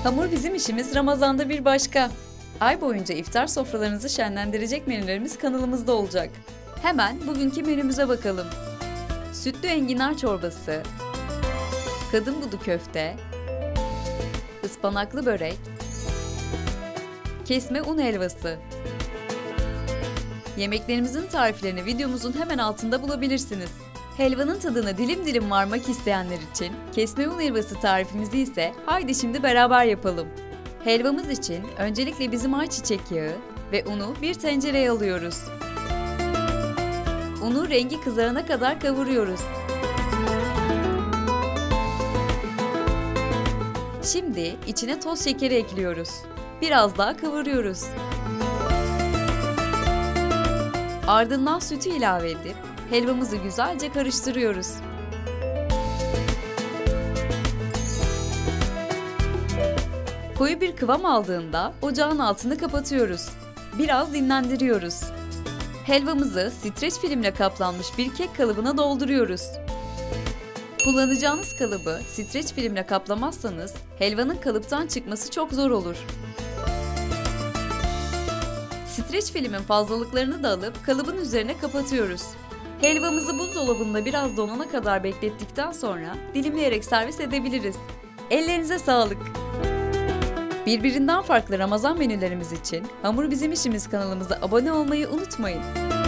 Hamur bizim işimiz, Ramazan'da bir başka. Ay boyunca iftar sofralarınızı şenlendirecek menülerimiz kanalımızda olacak. Hemen bugünkü menümüze bakalım. Sütlü enginar çorbası, kadın budu köfte, ıspanaklı börek, kesme un helvası. Yemeklerimizin tariflerini videomuzun hemen altında bulabilirsiniz. Helvanın tadına dilim dilim varmak isteyenler için kesme un helvası tarifimizi ise haydi şimdi beraber yapalım. Helvamız için öncelikle bizim ayçiçek yağı ve unu bir tencereye alıyoruz. Unu rengi kızarana kadar kavuruyoruz. Şimdi içine toz şekeri ekliyoruz. Biraz daha kavuruyoruz. Ardından sütü ilave edip helvamızı güzelce karıştırıyoruz. Koyu bir kıvam aldığında ocağın altını kapatıyoruz. Biraz dinlendiriyoruz. Helvamızı streç filmle kaplanmış bir kek kalıbına dolduruyoruz. Kullanacağınız kalıbı streç filmle kaplamazsanız helvanın kalıptan çıkması çok zor olur. Streç filmin fazlalıklarını da alıp kalıbın üzerine kapatıyoruz. Helvamızı buzdolabında biraz donana kadar beklettikten sonra dilimleyerek servis edebiliriz. Ellerinize sağlık. Birbirinden farklı Ramazan menülerimiz için Hamur Bizim İşimiz kanalımıza abone olmayı unutmayın.